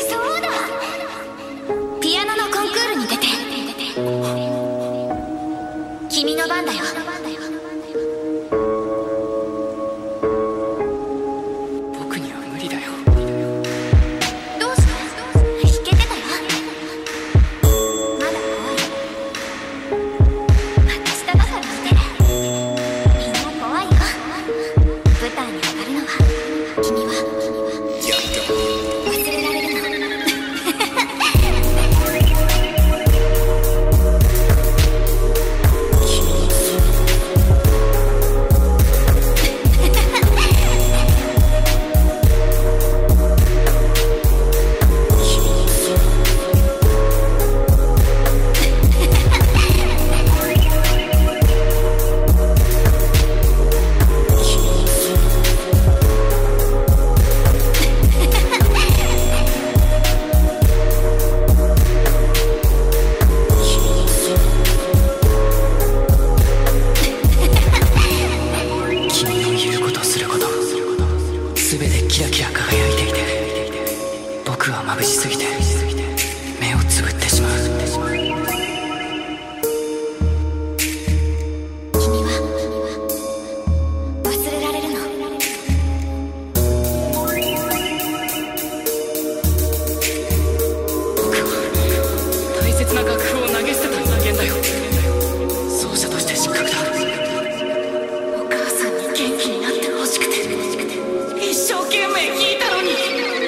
そうだ、ピアノのコンクールに出て。君の番だよ。 僕には無理だよ。 どうして？弾けてたよ。まだ怖い。私とだからしてみんな怖いよ。舞台に上がるのは君は忘れられるの。 全てキラキラ輝いていて、僕は眩しすぎて目をつぶってしまう。 君は忘れられるの。 僕は大切な楽譜を投げ捨てた人間だよ。奏者として失格だ。お母さんに元気になってほしくて一生懸命弾いたのに。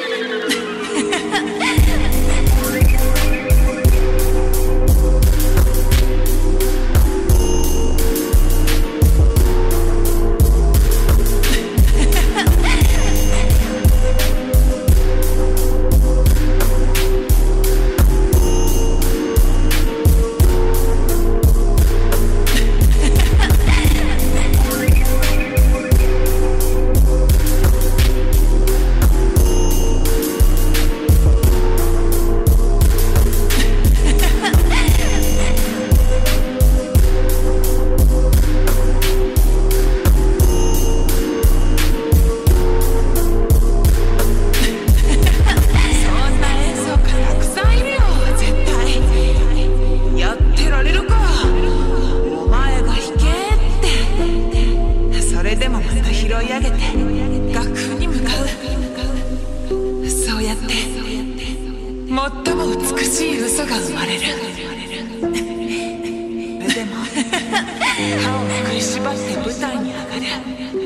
でもまた拾い上げて楽譜に向かう。そうやって最も美しい嘘が生まれる。でも歯を食いしばって舞台に上がる。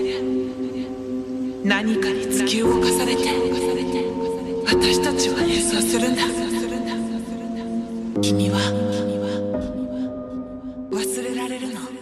何かに突き動かされて私たちは演奏するんだ。君は忘れられるの。